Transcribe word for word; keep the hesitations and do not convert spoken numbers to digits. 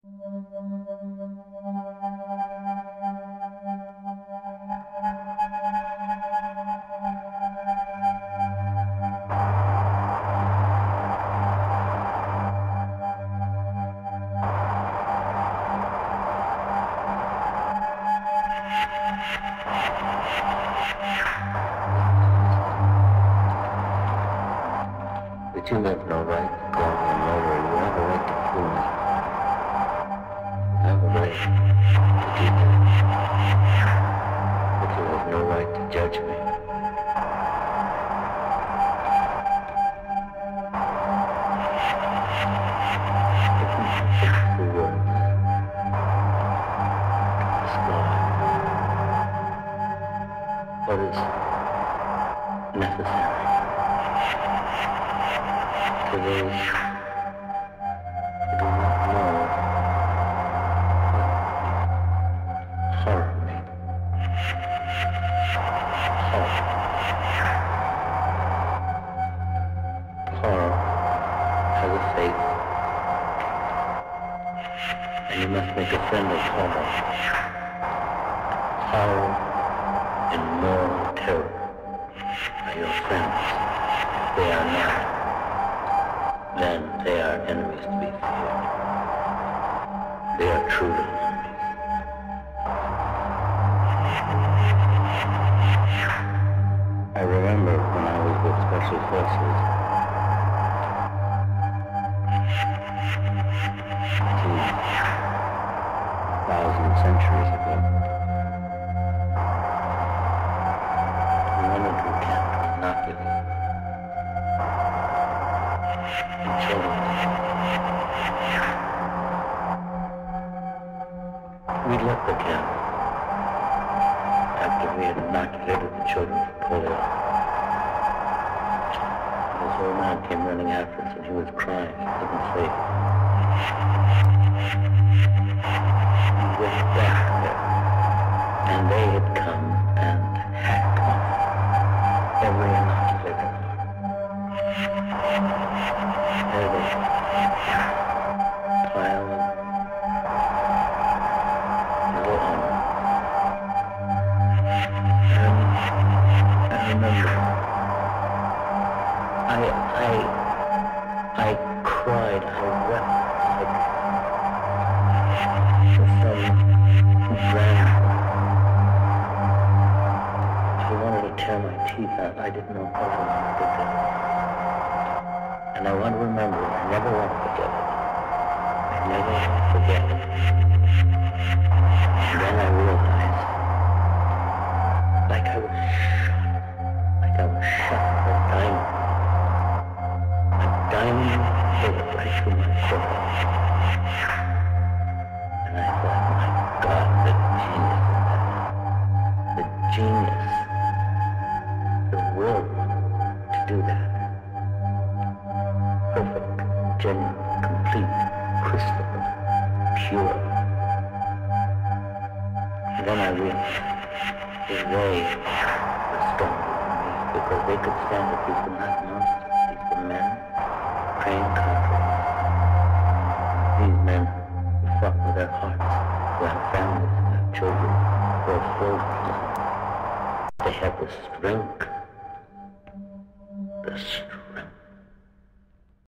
But you have no right to call me a murderer. You have a right to kill me. You have a right to do that. But you have no right to judge me. If you should fix the words to describe what is necessary for those who do not know what horror means. Horror. Horror has a face, and you must make a friend of horror. Horror and moral terror are your friends. If they are not, then they are enemies to be feared. They are truly enemies. I remember when I was with Special Forces, two thousand centuries ago, we went into a camp to inoculate children. We left the camp after we had inoculated the children for polio. This old man came running after us and he was crying. He couldn't sleep. We went back there and they had come and hacked off every inoculated arm. There they pile of little arms. And I remember, I, I, I cried, I wept like for some grandmother. I wanted to tear my teeth out. I didn't know how to do that. And I want to remember it. I never want to forget it. I never forget it. And then I realized, like I was shot, like I was shot with a diamond. A diamond bullet right through my forehead. And I thought, my God, the genius of that. The genius. The will to do that. Perfect, genuine, complete, crystal, pure. And then I realized that they were stronger than me because they could stand it. These were not monsters. These were men, trained cadres. These men who fought with their hearts, who had families, who had children, who were full of love. They had the strength